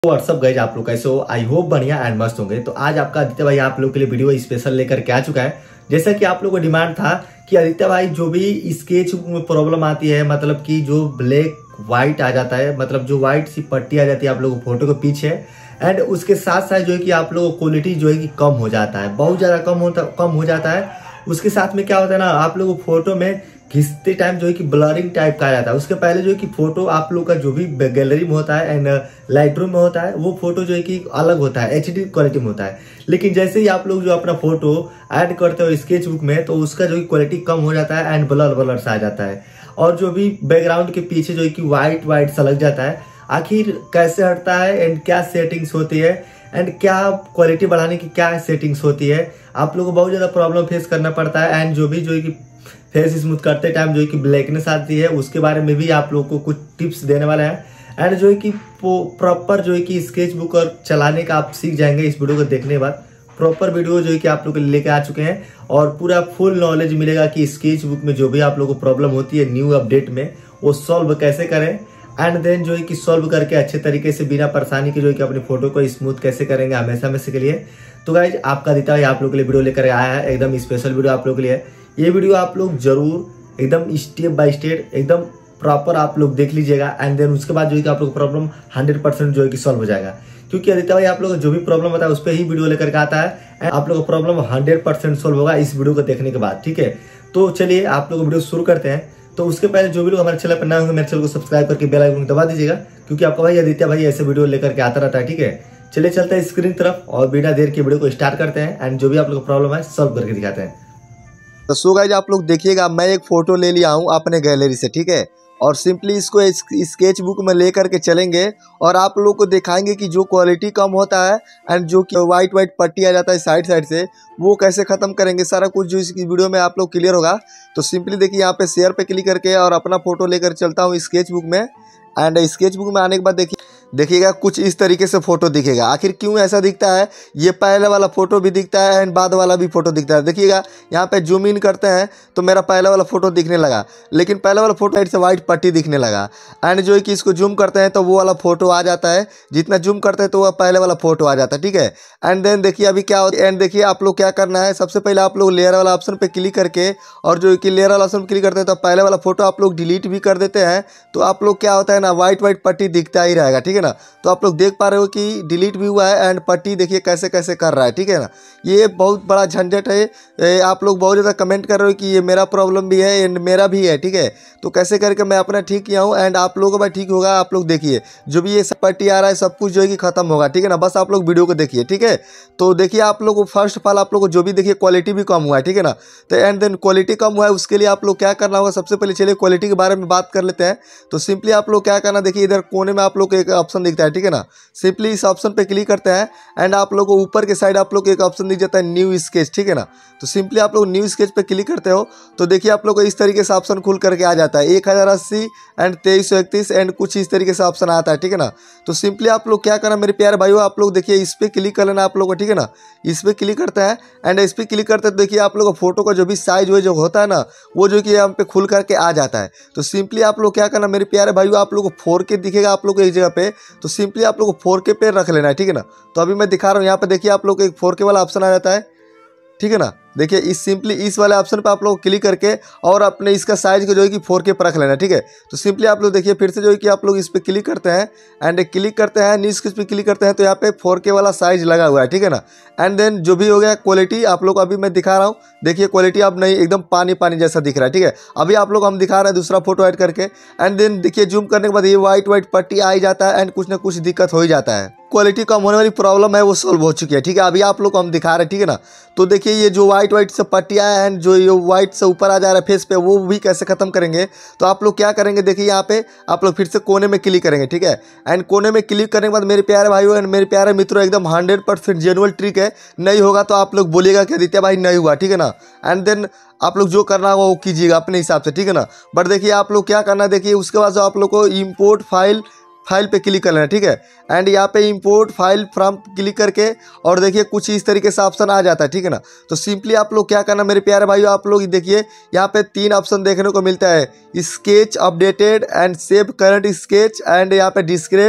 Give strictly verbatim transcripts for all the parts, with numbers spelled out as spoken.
What's up guys, आप लोग कैसे हो? आई होप बढ़िया एंड मस्त होंगे। तो आज आपका आदित्य भाई आप लोग के लिए वीडियो स्पेशल लेकर के आ चुका है। जैसा कि आप लोगों को डिमांड था कि आदित्य भाई जो भी स्केच में प्रॉब्लम आती है, मतलब कि जो ब्लैक व्हाइट आ जाता है, मतलब जो व्हाइट सी पट्टी आ जाती है आप लोगों को फोटो के पीछे, एंड उसके साथ साथ जो है कि आप लोगों को क्वालिटी जो है कि कम हो जाता है, बहुत ज्यादा कम होता कम हो जाता है। उसके साथ में क्या होता है ना, आप लोगों को फोटो में खींचते टाइम जो है कि ब्लरिंग टाइप का आ जाता है। उसके पहले जो है कि फोटो आप लोग का जो भी गैलरी में होता है एंड लाइट रूम में होता है, वो फोटो जो है कि अलग होता है, एचडी क्वालिटी में होता है। लेकिन जैसे ही आप लोग जो अपना फोटो ऐड करते हो स्केच बुक में, तो उसका जो है क्वालिटी कम हो जाता है एंड ब्लर ब्लर सा आ जाता है, और जो भी बैकग्राउंड के पीछे जो है कि व्हाइट व्हाइट सा लग जाता है। आखिर कैसे हटता है एंड क्या सेटिंग्स होती है एंड क्या क्वालिटी बढ़ाने की क्या सेटिंग्स होती है, आप लोगों को बहुत ज्यादा प्रॉब्लम फेस करना पड़ता है। एंड जो भी जो है कि फेस स्मूथ करते टाइम जो है कि ब्लैकनेस आती है, उसके बारे में भी आप लोगों को कुछ टिप्स देने वाले हैं। एंड जो है कि प्रॉपर जो है कि स्केच बुक और चलाने का आप सीख जाएंगे इस वीडियो को देखने के बाद। प्रॉपर वीडियो जो है कि आप लोग लेके आ चुके हैं और पूरा फुल नॉलेज मिलेगा कि स्केच बुक में जो भी आप लोगों को प्रॉब्लम होती है न्यू अपडेट में, वो सॉल्व कैसे करें। एंड देन जो है कि सॉल्व करके अच्छे तरीके से बिना परेशानी के जो है कि अपनी फोटो को स्मूथ कैसे करेंगे हमेशा हमेशा के लिए। तो गाइज आपका आदित्य भाई आप लोग के लिए वीडियो लेकर आया है, एकदम स्पेशल वीडियो आप लोग के लिए। ये वीडियो आप लोग जरूर एकदम स्टेप बाय स्टेप एकदम प्रॉपर आप लोग देख लीजिएगा। एंड देन उसके बाद जो है कि आप लोग प्रॉब्लम हंड्रेड परसेंट जो है कि सॉल्व हो जाएगा, क्योंकि आदित्य भाई आप लोग जो भी प्रॉब्लम होता है उस पर ही वीडियो लेकर के आता है। एंड आप लोग का प्रॉब्लम हंड्रेड परसेंट सॉल्व होगा इस वीडियो को देखने के बाद, ठीक है। तो चलिए आप लोग वीडियो शुरू करते हैं। तो उसके पहले जो भी लोग हमारे चैनल पर नए होंगे मेरे चैनल को सब्सक्राइब करके बेल आइकन दबा दीजिएगा, क्योंकि आपका भाई आदित्य भाई ऐसे वीडियो लेकर के आता रहता है, ठीक है। चलिए चलते हैं स्क्रीन तरफ और बिना देर के वीडियो को स्टार्ट करते हैं एंड जो भी आप लोग को प्रॉब्लम है सॉल्व करके दिखाते हैं। तो सो गाइज आप लोग देखिएगा, मैं एक फ़ोटो ले लिया हूँ अपने गैलरी से, ठीक है। और सिंपली इसको स्केच बुक में ले करके चलेंगे और आप लोग को दिखाएंगे कि जो क्वालिटी कम होता है एंड जो कि वाइट वाइट पट्टी आ जाता है साइड साइड से, वो कैसे ख़त्म करेंगे। सारा कुछ जो इस वीडियो में आप लोग क्लियर होगा। तो सिंपली देखिए यहाँ पे शेयर पे क्लिक करके और अपना फ़ोटो लेकर चलता हूँ स्केच बुक में। एंड स्केच बुक में आने के बाद देखिए देखिएगा कुछ इस तरीके से फोटो दिखेगा। आखिर क्यों ऐसा दिखता है, ये पहले वाला फोटो भी दिखता है एंड बाद वाला भी फोटो दिखता है। देखिएगा यहाँ पे जूम इन करते हैं तो मेरा पहले वाला फोटो दिखने लगा, लेकिन पहले वाला फोटो साइड से वाइट पट्टी दिखने लगा। एंड जो है कि इसको जूम करते हैं तो वो वाला फोटो आ जाता है, जितना जूम करते हैं तो वह पहले वाला फोटो आ जाता है, ठीक है। एंड देन देखिए अभी क्या होता है। एंड देखिए आप लोग क्या करना है, सबसे पहले आप लोग लेयर वाला ऑप्शन पर क्लिक करके और जो कि लेयर वाला ऑप्शन पर क्लिक करते हैं तो पहले वाला फोटो आप लोग डिलीट भी कर देते हैं। तो आप लोग क्या होता है ना, वाइट वाइट पट्टी दिखता ही रहेगा, ठीक है ना। तो आप लोग देख पा रहे हो कि डिलीट भी हुआ है एंड पट्टी देखिए कैसे कैसे कर रहा है, ठीक है ना। ये बहुत बड़ा झंझट है। आप लोग बहुत ज़्यादा कमेंट कर रहे हो कि ये मेरा प्रॉब्लम भी है एंड मेरा भी है, ठीक है। तो कैसे करके मैं अपना ठीक किया हूँ एंड आप लोगों का ठीक होगा। आप लोग देखिए जो भी ये सब पट्टी आ रहा है सब कुछ जो है कि खत्म होगा, ठीक है ना। बस आप लोग वीडियो को देखिए, ठीक है। तो देखिए आप लोग को फर्स्ट ऑफ ऑल आप लोग को जो भी देखिए क्वालिटी भी कम हुआ है, ठीक है ना। तो एंड देन क्वालिटी कम हुआ है, उसके लिए आप लोग क्या करना होगा, सबसे पहले चलिए क्वालिटी के बारे में बात कर लेते हैं। तो सिंपली आप लोग क्या करना, देखिए इधर कोने में आप लोग को एक ऑप्शन दिखता है, ठीक है ना। सिंपली इस ऑप्शन पे क्लिक करते हैं एंड आप लोगों को ऊपर के साइड आप लोग को एक ऑप्शन दिख जाता है न्यू स्केच, ठीक है ना। तो सिंपली आप लोग न्यू स्केच पे क्लिक करते हो तो देखिए आप लोग को इस तरीके से ऑप्शन खुल करके आ जाता है एक हज़ार अस्सी एंड तेईस सौ इकतीस एंड कुछ इस तरीके से ऑप्शन आता है, ठीक है ना। तो सिंपली आप लोग क्या करना मेरे प्यारे भाइयों, आप लोग देखिए इस पर क्लिक कर लेना आप लोग को, ठीक है ना। इस पर क्लिक करते हैं एंड इस पर क्लिक करते हैं देखिए आप लोग का फोटो का जो भी साइज वो जो होता है ना, वो जो कि यहाँ पे खुल करके आ जाता है। तो सिंपली आप लोग क्या करना मेरे प्यारे भाइयों, आप लोग को फोर के दिखेगा आप लोग को एक जगह पे, तो सिंपली आप लोग को फोर के पे रख लेना है, ठीक है ना। तो अभी मैं दिखा रहा हूँ यहाँ पे देखिए आप लोग को एक फोर के वाला ऑप्शन आ जाता है, ठीक है ना। देखिए इस सिंपली इस वाले ऑप्शन पे आप लोग क्लिक करके और अपने इसका साइज को जो है कि फोर के पर रख लेना, ठीक है। तो सिंपली आप लोग देखिए फिर से जो है कि आप लोग इस पे क्लिक करते हैं एंड क्लिक करते हैं न्यू स्केच पे क्लिक करते हैं तो यहाँ पे फोर के वाला साइज लगा हुआ है, ठीक है ना। एंड देन जो भी हो गया क्वालिटी आप लोग अभी मैं दिखा रहा हूँ, देखिए क्वालिटी अब नहीं एकदम पानी पानी जैसा दिख रहा है, ठीक है। अभी आप लोग हम दिखा रहे हैं दूसरा फोटो ऐड करके एंड देन देखिए जूम करने के बाद ये व्हाइट व्हाइट पट्टी आ ही जाता है एंड कुछ ना कुछ दिक्कत हो ही जाता है। क्वालिटी कम होने वाली प्रॉब्लम है वो सॉल्व हो चुकी है, ठीक है। अभी आप लोग को हम दिखा रहे हैं, ठीक है ना। तो देखिए ये जो व्हाइट व्हाइट से पट्टी आया एंड जो ये व्हाइट से ऊपर आ जा रहा है फेस पे, वो भी कैसे खत्म करेंगे। तो आप लोग क्या करेंगे, देखिए यहाँ पे आप लोग फिर से कोने में क्लिक करेंगे, ठीक है। एंड कोने में क्लिक करने के बाद मेरे प्यारे भाइयों एंड मेरे प्यारे मित्रों एकदम हंड्रेड परसेंट जेन्युइन ट्रिक है। नहीं होगा तो आप लोग बोलिएगा कि आदित्य भाई नहीं हुआ, ठीक है ना। एंड देन आप लोग जो करना होगा वो कीजिएगा अपने हिसाब से, ठीक है ना। बट देखिए आप लोग क्या करना, देखिए उसके बाद जो आप लोग को इम्पोर्ट फाइल फाइल पे क्लिक कर लेना, ठीक है। एंड यहाँ पे इंपोर्ट फाइल फ्रॉम क्लिक करके और देखिए कुछ इस तरीके से ऑप्शन आ जाता है, ठीक है ना। तो सिंपली आप लोग क्या करना मेरे प्यारे भाइयों, आप लोग देखिए यहाँ पे तीन ऑप्शन देखने को मिलता है, sketch updated and save current sketch and यहाँ पे डिस्क्रेट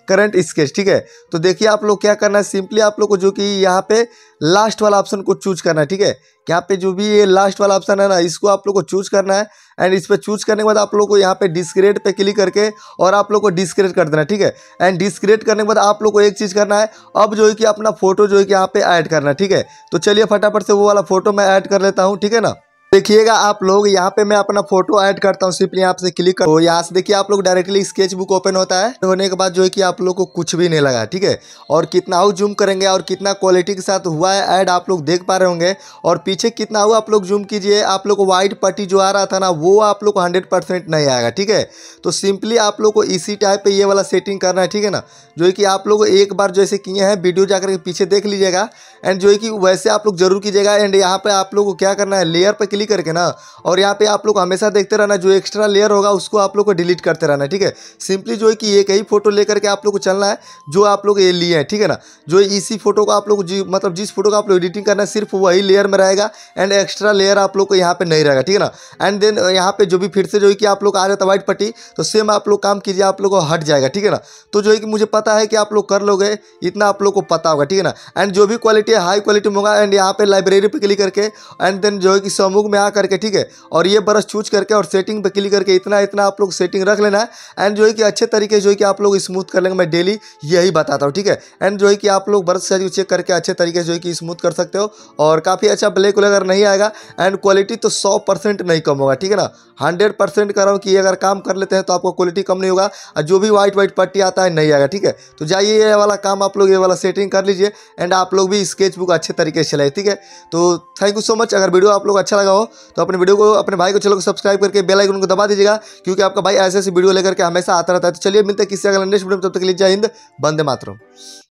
करंट स्केच, ठीक है। तो देखिए आप लोग क्या करना है, सिंपली आप लोग को जो कि यहाँ पे लास्ट वाला ऑप्शन को चूज करना है, ठीक है। यहाँ पे जो भी ये लास्ट वाला ऑप्शन है ना, इसको आप लोग को चूज करना है। एंड इस पर चूज करने के बाद आप लोग को यहाँ पे डिस्क्रिएट पे क्लिक करके और आप लोग को डिस्क्रिएट कर देना है, ठीक है। एंड डिस्क्रिएट करने के बाद आप लोग को एक चीज़ करना है, अब जो है कि अपना फोटो जो है कि यहाँ पे ऐड करना है, ठीक है। तो चलिए फटाफट से वो वाला फोटो मैं ऐड कर लेता हूँ, ठीक है ना। देखिएगा आप लोग यहाँ पे मैं अपना फोटो ऐड करता हूँ, सिंपली यहाँ से क्लिक कर, तो यहाँ से देखिए आप लोग डायरेक्टली स्केच बुक ओपन होता है। होने के बाद जो है कि आप लोग को कुछ भी नहीं लगा, ठीक है। और कितना हो जूम करेंगे और कितना क्वालिटी के साथ हुआ है ऐड आप लोग देख पा रहे होंगे। और पीछे कितना हुआ आप लोग जूम कीजिए, आप लोग को व्हाइट पट्टी जो आ रहा था ना वो आप लोग को हंड्रेड परसेंट नहीं आएगा, ठीक है। तो सिंपली आप लोग को इसी टाइप पे ये वाला सेटिंग करना है, ठीक है ना। जो है कि आप लोग एक बार जैसे किए हैं वीडियो जाकर के पीछे देख लीजिएगा। एंड जो है कि वैसे आप लोग जरूर कीजिएगा। एंड यहाँ पे आप लोग को क्या करना है, लेयर पे क्लिक करके ना, और यहाँ पे आप लोग हमेशा देखते रहना, जो एक्स्ट्रा लेयर होगा उसको आप लोग को डिलीट करते रहना, ठीक है। सिंपली जो है कि एक ही फोटो लेकर के आप लोग को चलना है जो आप लोग ये लिए हैं, ठीक है ना। जो इसी फोटो को आप लोग जी मतलब जिस फोटो का आप लोग एडिटिंग करना है सिर्फ वही लेयर में रहेगा। एंड एक्स्ट्रा लेयर आप लोग को यहाँ पे नहीं रहेगा, ठीक है ना। एंड देन यहाँ पे जो भी फिर से जो है कि आप लोग आ रहे थे व्हाइट पट्टी, तो सेम आप लोग काम कीजिए, आप लोग को हट जाएगा, ठीक है ना। तो जो है कि मुझे पता है कि आप लोग कर लोगे, इतना आप लोग को पता होगा, ठीक है ना। एंड जो भी क्वालिटी है हाई क्वालिटी में होगा। एंड यहाँ पे लाइब्रेरी पे क्लिक करके एंड देन जो है कि समूह में आ करके, ठीक है, और ये ब्रश चूज करके और सेटिंग पे क्लिक करके इतना इतना आप लोग सेटिंग रख लेना है। एंड जो है कि अच्छे तरीके जो है कि आप लोग स्मूथ कर लेंगे, मैं डेली यही बताता हूँ, ठीक है। एंड जो है कि आप लोग ब्रश साइज चेक करके अच्छे तरीके से जो है कि स्मूथ कर सकते हो और काफ़ी अच्छा ब्लैक अगर नहीं आएगा। एंड क्वालिटी तो सौ परसेंट नहीं कम होगा, ठीक है ना। हंड्रेड परसेंट कर रहा हूँ कि अगर काम कर लेते हैं तो आपको क्वालिटी कम नहीं होगा और जो भी व्हाइट व्हाइट पट्टी आता है नहीं आएगा, ठीक है। तो जाइए ये वाला काम आप लोग ये वाला सेटिंग कर लीजिए। एंड आप लोग भी स्केच बुक अच्छे तरीके से चलाइए, ठीक है। तो थैंक यू सो मच। अगर वीडियो आप लोग अच्छा लगा हो तो अपने वीडियो को अपने भाई को चलो सब्सक्राइब करके बेल आइकन को दबा दीजिएगा, क्योंकि आपका भाई ऐसे ऐसे वीडियो लेकर के हमेशा आता रहता है। तो चलिए मिलते हैं किसी अगले नेक्स्ट वीडियो में, तब तक के लिए जय हिंद, वंदे मातरम।